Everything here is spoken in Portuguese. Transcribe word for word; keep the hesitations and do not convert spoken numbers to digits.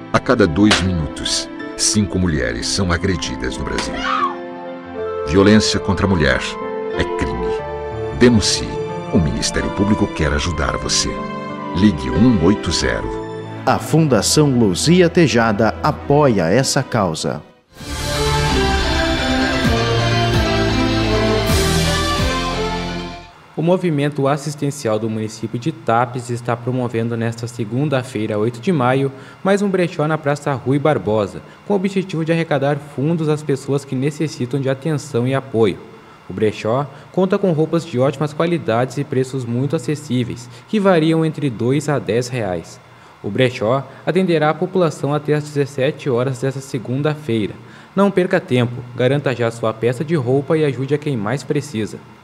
A cada dois minutos, cinco mulheres são agredidas no Brasil. Violência contra a mulher é crime. Denuncie. O Ministério Público quer ajudar você. Ligue um oito zero. A Fundação Luzia Tejada apoia essa causa. O movimento assistencial do município de Tapes está promovendo nesta segunda-feira, oito de maio, mais um brechó na Praça Rui Barbosa, com o objetivo de arrecadar fundos às pessoas que necessitam de atenção e apoio. O brechó conta com roupas de ótimas qualidades e preços muito acessíveis, que variam entre dois a dez reais. O brechó atenderá a população até às dezessete horas desta segunda-feira. Não perca tempo, garanta já sua peça de roupa e ajude a quem mais precisa.